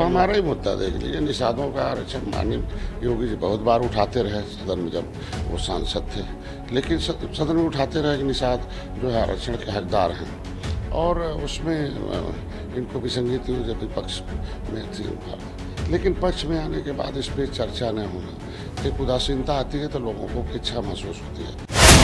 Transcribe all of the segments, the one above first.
हमारा ही मुद्दा देख लीजिए, निषादों का आरक्षण माननीय योगी जी बहुत बार उठाते रहे सदन में जब वो सांसद थे, लेकिन सदन में उठाते रहे कि निषाद जो है आरक्षण के हकदार हैं, और उसमें इनको विसंगति हुई जब विपक्ष में थी, लेकिन पक्ष में आने के बाद इस पर चर्चा न होना, एक उदासीनता आती है तो लोगों को इच्छा महसूस होती है।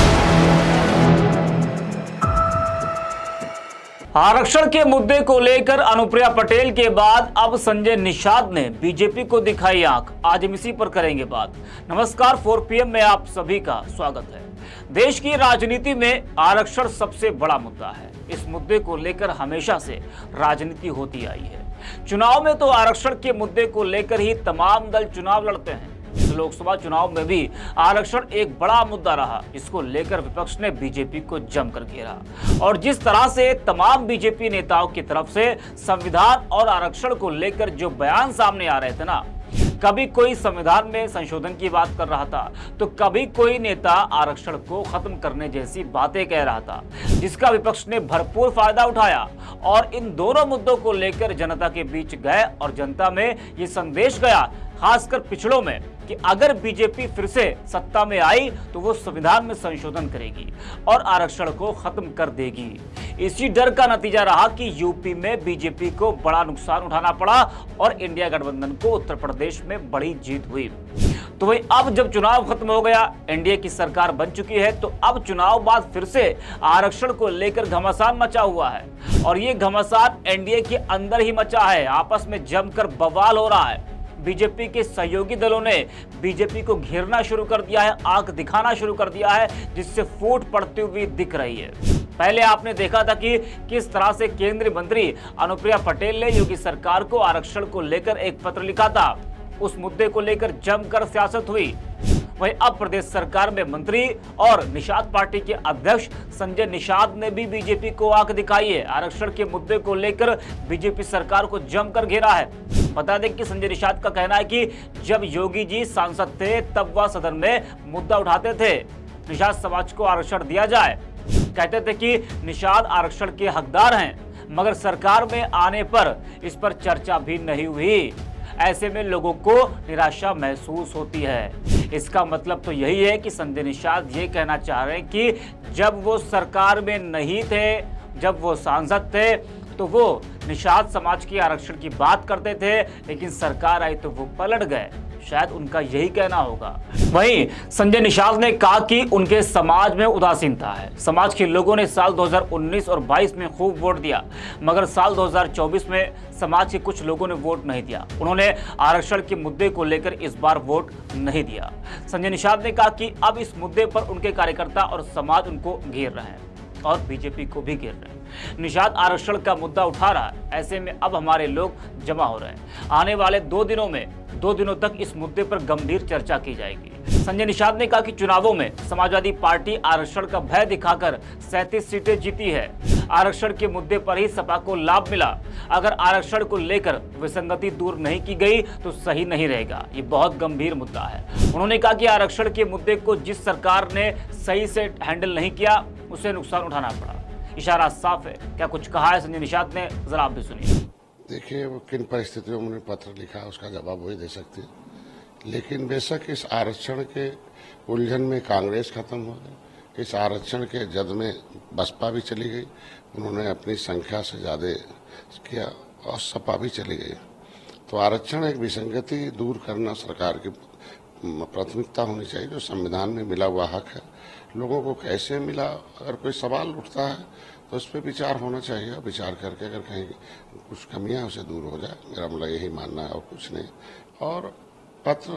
आरक्षण के मुद्दे को लेकर अनुप्रिया पटेल के बाद अब संजय निषाद ने बीजेपी को दिखाई आंख। आज हम इसी पर करेंगे बात। नमस्कार, 4 PM में आप सभी का स्वागत है। देश की राजनीति में आरक्षण सबसे बड़ा मुद्दा है। इस मुद्दे को लेकर हमेशा से राजनीति होती आई है। चुनाव में तो आरक्षण के मुद्दे को लेकर ही तमाम दल चुनाव लड़ते हैं। इस लोकसभा चुनाव में भी आरक्षण एक बड़ा मुद्दा रहा। इसको लेकर विपक्ष ने बीजेपी को जमकर घेरा, और जिस तरह से तमाम बीजेपी नेताओं की तरफ से संविधान और आरक्षण को लेकर जो बयान सामने आ रहे थे ना, कभी कोई संविधान में संशोधन की बात कर रहा था तो कभी कोई नेता आरक्षण को खत्म करने जैसी बातें कह रहा था, जिसका विपक्ष ने भरपूर फायदा उठाया और इन दोनों मुद्दों को लेकर जनता के बीच गए और जनता में ये संदेश गया, खासकर पिछड़ों में, कि अगर बीजेपी फिर से सत्ता में आई तो वो संविधान में संशोधन करेगी और आरक्षण को खत्म कर देगी। इसी डर का नतीजा रहा कि यूपी में बीजेपी को बड़ा नुकसान उठाना पड़ा और इंडिया गठबंधन को उत्तर प्रदेश में बड़ी जीत हुई। तो वही अब जब चुनाव खत्म हो गया, एनडीए की सरकार बन चुकी है, तो अब चुनाव बाद फिर से आरक्षण को लेकर घमासान मचा हुआ है, और ये घमासान एनडीए के अंदर ही मचा है। आपस में जमकर बवाल हो रहा है। बीजेपी के सहयोगी दलों ने बीजेपी को घेरना शुरू कर दिया है, आंख दिखाना शुरू कर दिया है, जिससे फूट पड़ती हुई दिख रही है। पहले आपने देखा था कि किस तरह से केंद्रीय मंत्री अनुप्रिया पटेल ने योगी सरकार को आरक्षण को लेकर एक पत्र लिखा था। उस मुद्दे को लेकर जमकर सियासत हुई। वहीं अब प्रदेश सरकार में मंत्री और निषाद पार्टी के अध्यक्ष संजय निषाद ने भी बीजेपी को आंख दिखाई है। आरक्षण के मुद्दे को लेकर बीजेपी सरकार को जमकर घेरा है। बता दें कि संजय निषाद का कहना है कि जब योगी जी सांसद थे तब वह सदन में मुद्दा उठाते थे, निषाद समाज को आरक्षण दिया जाए। कहते थे कि निषाद आरक्षण के हकदार हैं, मगर सरकार में आने पर इस पर चर्चा भी नहीं हुई। ऐसे में लोगों को निराशा महसूस होती है। इसका मतलब तो यही है कि संजय निषाद ये कहना चाह रहे हैं कि जब वो सरकार में नहीं थे, जब वो सांसद थे, तो वो निषाद समाज की आरक्षण की बात करते थे, लेकिन सरकार आई तो वो पलट गए। शायद उनका यही कहना होगा। वहीं संजय निषाद ने कहा कि उनके समाज में उदासीनता है। समाज के लोगों ने साल 2019 और 22 में खूब वोट दिया, मगर साल 2024 में समाज के कुछ लोगों ने वोट नहीं दिया। उन्होंने आरक्षण के मुद्दे को लेकर इस बार वोट नहीं दिया। संजय निषाद ने कहा कि अब इस मुद्दे पर उनके कार्यकर्ता और समाज उनको घेर रहे हैं और बीजेपी को भी घेर रहे हैं। निषाद आरक्षण का मुद्दा उठा रहा है। ऐसे में अब हमारे लोग जमा हो रहे हैं। आने वाले 2 दिनों तक इस मुद्दे पर गंभीर चर्चा की जाएगी। संजय निषाद ने कहा कि चुनावों में समाजवादी पार्टी आरक्षण का भय दिखाकर 37 सीटें जीती है। आरक्षण के मुद्दे पर ही सपा को लाभ मिला। अगर आरक्षण को लेकर विसंगति दूर नहीं की गई तो सही नहीं रहेगा। ये बहुत गंभीर मुद्दा है। उन्होंने कहा कि आरक्षण के मुद्दे को जिस सरकार ने सही से हैंडल नहीं किया, उसे नुकसान उठाना पड़ा। इशारा साफ है। क्या कुछ कहा है संजय निषाद ने, जरा आप भी सुनिए। देखिए, वो किन परिस्थितियों में पत्र लिखा उसका जवाब वही दे सकती है, लेकिन बेशक इस आरक्षण के उलझन में कांग्रेस खत्म हो गई, इस आरक्षण के जद में बसपा भी चली गई, उन्होंने अपनी संख्या से ज़्यादा किया, और सपा भी चली गई। तो आरक्षण एक विसंगति दूर करना सरकार की प्राथमिकता होनी चाहिए। जो संविधान में मिला हुआ हक है, लोगों को कैसे मिला, अगर कोई सवाल उठता है तो उस पर विचार होना चाहिए। विचार करके अगर कहीं कुछ कमियां उसे दूर हो जाए, मेरा मतलब यही मानना है और कुछ नहीं। और पत्र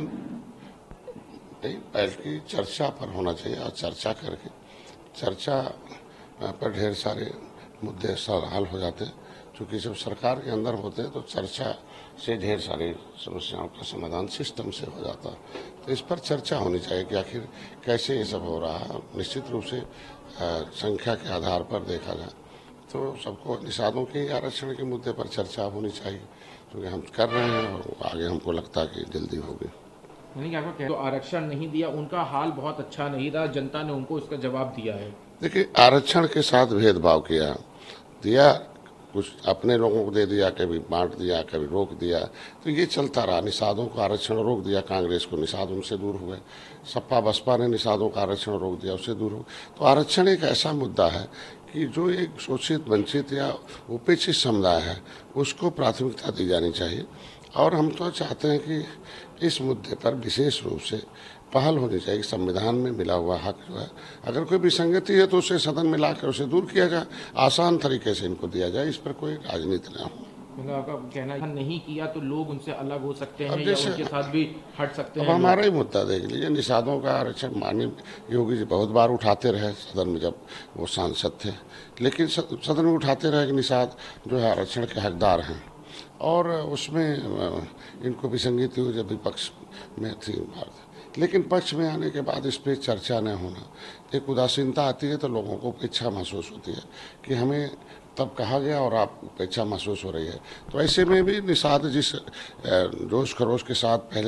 नहीं, बल्कि चर्चा पर होना चाहिए, और चर्चा करके चर्चा पर ढेर सारे मुद्दे हल हो जाते हैं। क्योंकि जब सरकार के अंदर होते हैं तो चर्चा से ढेर सारी समस्याओं का समाधान सिस्टम से हो जाता है। तो इस पर चर्चा होनी चाहिए कि आखिर कैसे ये सब हो रहा है। निश्चित रूप से संख्या के आधार पर देखा जाए तो सबको निषादों के आरक्षण के मुद्दे पर चर्चा होनी चाहिए, क्योंकि हम कर रहे हैं और आगे हमको लगता है कि जल्दी होगी। तो आरक्षण नहीं दिया, उनका हाल बहुत अच्छा नहीं रहा, जनता ने उनको इसका जवाब दिया है। देखिए, आरक्षण के साथ भेदभाव किया दिया कुछ अपने लोगों को दे दिया, कभी बांट दिया, कभी रोक दिया, तो ये चलता रहा। निषादों का आरक्षण रोक दिया कांग्रेस को, निषाद उनसे दूर हुए। सपा बसपा ने निषादों का आरक्षण रोक दिया, उससे दूर हो। तो आरक्षण एक ऐसा मुद्दा है कि जो एक शोषित, वंचित या उपेक्षित समुदाय है उसको प्राथमिकता दी जानी चाहिए। और हम तो चाहते हैं कि इस मुद्दे पर विशेष रूप से पहल होनी चाहिए। संविधान में मिला हुआ हक जो है, अगर कोई विसंगति है तो उसे सदन में लाकर उसे दूर किया जाए, आसान तरीके से इनको दिया जाए, इस पर कोई राजनीति ना हो। आपका कहना है नहीं किया तो लोग उनसे अलग हो सकते हैं या उनके साथ भी हट सकते हैं। अब हमारा ही मुद्दा देख लीजिए, निषादों का आरक्षण माननीय योगी जी बहुत बार उठाते रहे सदन में जब वो सांसद थे, लेकिन सदन में उठाते रहे कि निषाद जो है आरक्षण के हकदार हैं, और उसमें इनको विसंगति हुई जब विपक्ष में थी। लेकिन पक्ष में आने के बाद इस पर चर्चा न होना, एक उदासीनता आती है तो लोगों को उपेक्षा महसूस होती है कि हमें तब कहा गया और आप उपेक्षा महसूस हो रही है। तो ऐसे में भी निषाद जिस जोश खरोश के साथ पहले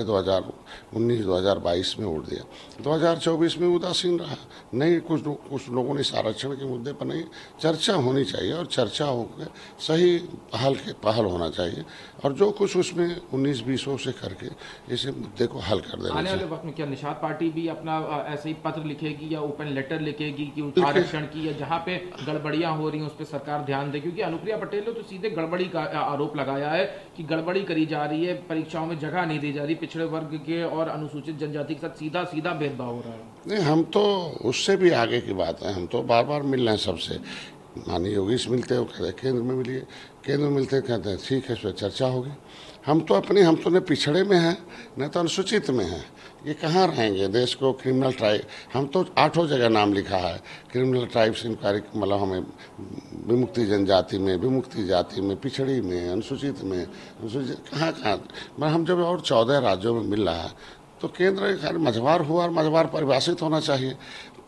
2019-2022 में वोट दिया, 2024 में उदासीन रहा नहीं। कुछ लोगों ने इस आरक्षण के मुद्दे पर नहीं, चर्चा होनी चाहिए और चर्चा होकर सही पहल होना चाहिए, और जो कुछ उसमें 19-20 से करके इस मुद्दे को हल कर देना चाहिए। आने वाले वक्त में क्या निषाद पार्टी भी अपना ऐसे ही पत्र लिखेगी या ओपन लेटर लिखेगी कि आरक्षण की, या जहाँ पे गड़बड़ियां हो रही हैं उस पर सरकार ध्यान दे? क्योंकि अनुप्रिया पटेल ने तो सीधे गड़बड़ी का आरोप लगाया है कि गड़बड़ी करी जा रही है, परीक्षाओं में जगह नहीं दी जा रही, पिछड़े वर्ग के और अनुसूचित जनजाति के साथ सीधा सीधा भेदभाव हो रहा है। नहीं, हम तो उससे भी आगे की बात है, हम तो बार बार मिल रहे हैं सबसे। माननीय योगी से मिलते हो, कहते हैं केंद्र में मिलिए, केंद्र में मिलते कहते हैं ठीक है इस पर चर्चा होगी। हम तो न पिछड़े में हैं न तो अनुसूचित में हैं, ये कहाँ रहेंगे? देश को क्रिमिनल ट्राइब, हम तो 8 जगह नाम लिखा है क्रिमिनल ट्राइब्स इंक्वायरी, मतलब हमें विमुक्ति जनजाति में, विमुक्ति जाति में, पिछड़ी में, अनुसूचित में, अनुसूचित कहाँ हम जब और 14 राज्यों में मिल रहा है तो केंद्र मझवार हुआ और मझवार परिभाषित होना चाहिए,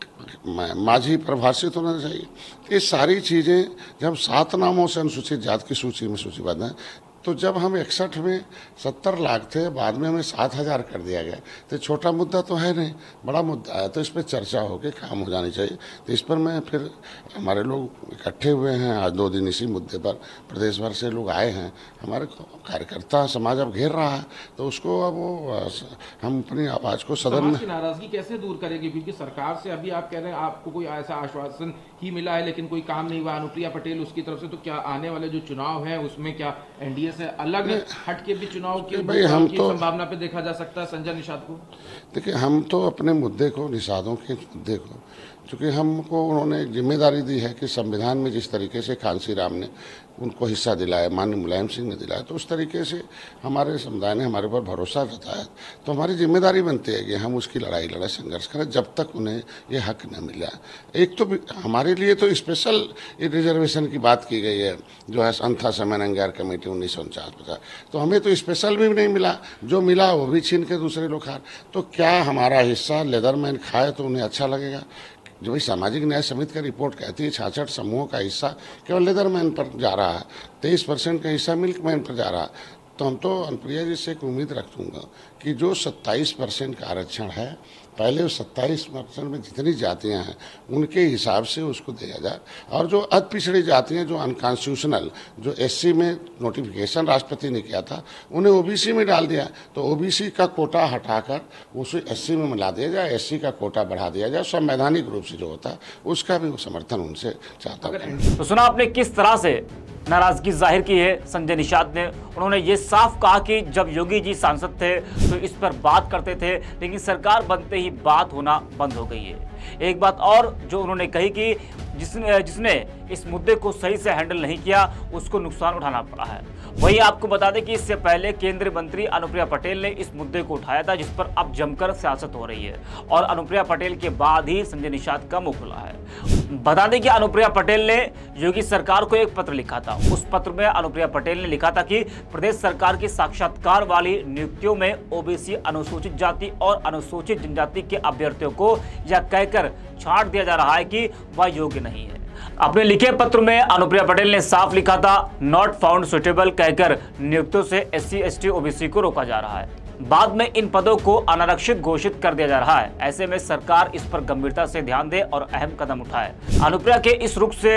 माझी परिभाषित होना चाहिए। ये सारी चीज़ें जब 7 नामों से अनुसूचित जाति की सूची में सूचीबद्ध हैं, तो जब हम 61 में 70 लाख थे, बाद में हमें 7000 कर दिया गया, तो छोटा मुद्दा तो है नहीं, बड़ा मुद्दा है। तो इस पर चर्चा होकर काम हो जानी चाहिए। तो इस पर मैं फिर हमारे लोग इकट्ठे हुए हैं आज 2 दिन इसी मुद्दे पर, प्रदेश भर से लोग आए हैं, हमारे कार्यकर्ता समाज अब घेर रहा है, तो उसको अब हम अपनी आवाज़ को सदन में। नाराजगी कैसे दूर करेगी? क्योंकि सरकार से अभी आप कह रहे हैं आपको कोई ऐसा आश्वासन ही मिला है लेकिन कोई काम नहीं हुआ अनुप्रिया पटेल उसकी तरफ से, तो क्या आने वाले जो चुनाव है उसमें क्या एनडीए से अलग हट के भी चुनाव की संभावना पे देखा जा सकता है संजय निषाद को? देखिए, हम तो अपने मुद्दे को, निषादों के मुद्दे को, चूँकि हमको उन्होंने जिम्मेदारी दी है कि संविधान में जिस तरीके से कांसी राम ने उनको हिस्सा दिलाया, माननीय मुलायम सिंह ने दिलाया, तो उस तरीके से हमारे समुदाय ने हमारे ऊपर भरोसा जताया, तो हमारी जिम्मेदारी बनती है कि हम उसकी लड़ाई संघर्ष करें जब तक उन्हें ये हक न मिला। एक तो हमारे लिए तो स्पेशल रिजर्वेशन की बात की गई है, जो है संथा समन अंगार कमेटी 1949-50, तो हमें तो स्पेशल भी नहीं मिला, जो मिला वो भी छीन के दूसरे लोग खा। तो क्या हमारा हिस्सा लेदरमैन खाए तो उन्हें अच्छा लगेगा? जो भी सामाजिक न्याय समिति का रिपोर्ट कहती है 66 समूहों का हिस्सा केवल लेदरमैन पर जा रहा है, 23% का हिस्सा मिल्कमैन पर जा रहा है। तो हम तो अनुप्रिया जी से एक उम्मीद रखूँगा कि जो 27% का आरक्षण है, पहले उस 27% में जितनी जातियां हैं उनके हिसाब से उसको दिया जाए, और जो अति पिछड़ी जातियां जो अनकॉन्स्टिट्यूशनल, जो एससी में नोटिफिकेशन राष्ट्रपति ने किया था उन्हें ओबीसी में डाल दिया, तो ओबीसी का कोटा हटाकर उसे एससी में मिला दिया जाए, एससी का कोटा बढ़ा दिया जाए, संवैधानिक रूप से जो होता है उसका भी समर्थन उनसे चाहता हूँ। तो सुना आपने किस तरह से नाराजगी जाहिर की है संजय निषाद ने। उन्होंने ये साफ कहा कि जब योगी जी सांसद थे तो इस पर बात करते थे, लेकिन सरकार बनते ही बात होना बंद हो गई है। एक बात और जो उन्होंने कही कि जिसने इस मुद्दे को सही से हैंडल नहीं किया उसको नुकसान उठाना पड़ा है। वही आपको बता दें कि इससे पहले केंद्रीय मंत्री अनुप्रिया पटेल ने इस मुद्दे को उठाया था, जिस पर अब जमकर सियासत हो रही है, और अनुप्रिया पटेल के बाद ही संजय निषाद का मुंह खुला है। बता दें कि अनुप्रिया पटेल ने योगी सरकार को एक पत्र लिखा था। उस पत्र में अनुप्रिया पटेल ने लिखा था कि प्रदेश सरकार की साक्षात्कार वाली नियुक्तियों में ओबीसी, अनुसूचित जाति और अनुसूचित जनजाति के अभ्यर्थियों को यह कहकर छांट दिया जा रहा है कि वह योग्य नहीं है। अपने लिखे पत्र में अनुप्रिया पटेल ने साफ लिखा था, नॉट फाउंड सुटेबल कहकर नियुक्तियों से एससी, एसटी, ओबीसी को रोका जा रहा है। बाद में इन पदों को अनारक्षित घोषित कर दिया जा रहा है। ऐसे में सरकार इस पर गंभीरता से ध्यान दे और अहम कदम उठाए। अनुप्रिया के इस रुख से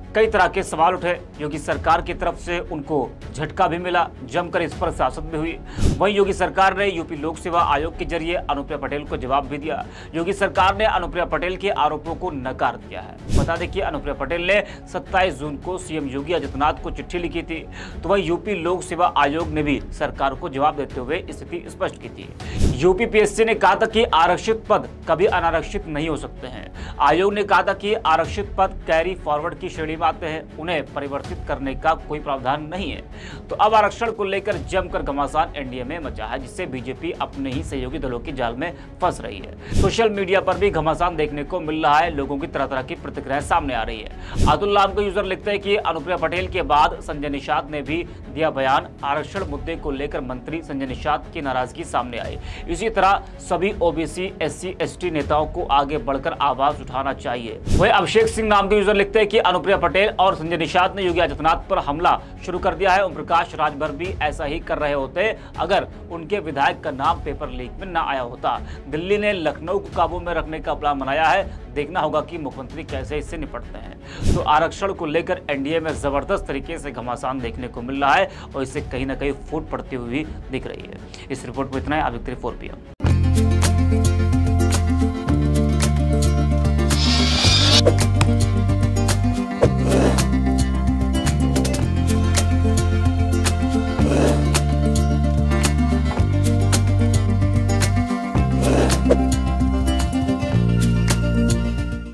कई तरह के सवाल उठे। योगी सरकार की तरफ से उनको झटका भी मिला, जमकर इस पर सियासत भी हुई। वहीं योगी सरकार ने यूपी लोक सेवा आयोग के जरिए अनुप्रिया पटेल को जवाब भी दिया। योगी सरकार ने अनुप्रिया पटेल के आरोपों को नकार दिया है। बता दें कि अनुप्रिया पटेल ने 27 जून को सीएम योगी आदित्यनाथ को चिट्ठी लिखी थी, तो वहीं यूपी लोक सेवा आयोग ने भी सरकार को जवाब देते हुए स्थिति स्पष्ट की थी। यूपी पीएससी ने कहा था कि आरक्षित पद कभी अनारक्षित नहीं हो सकते हैं। आयोग ने कहा था कि आरक्षित पद कैरी फॉरवर्ड की श्रेणी में आते हैं, उन्हें परिवर्तित करने का कोई प्रावधान नहीं है। तो अब आरक्षण को लेकर जमकर घमासान एनडीए में मचा है, जिससे बीजेपी अपने ही सहयोगी दलों की जाल में फंस रही है। सोशल मीडिया पर भी घमासान देखने को मिल रहा है, लोगों की तरह तरह की प्रतिक्रियाएं सामने आ रही है। अतुल नाम का यूजर लिखते हैं कि अनुप्रिया पटेल के बाद संजय निषाद ने भी दिया बयान। आरक्षण मुद्दे को लेकर मंत्री संजय निषाद की नाराजगी सामने आई। इसी तरह सभी ओबीसी SC ST नेताओं को आगे बढ़कर आवाज उठाना चाहिए। वही अभिषेक सिंह नाम के यूजर लिखते हैं कि अनुप्रिया पटेल और संजय निषाद ने योगी आदित्यनाथ पर हमला शुरू कर दिया है। ओम प्रकाश राजभर भी ऐसा ही कर रहे होते अगर उनके विधायक का नाम पेपर लीक में ना आया होता। दिल्ली ने लखनऊ को काबू में रखने का प्लान बनाया है, देखना होगा कि मुख्यमंत्री कैसे इससे निपटते हैं। तो आरक्षण को लेकर एनडीए में जबरदस्त तरीके से घमासान देखने को मिल रहा है और इससे कहीं ना कहीं फूट पड़ती हुई दिख रही है। इस रिपोर्ट में इतना है। अब 4 PM।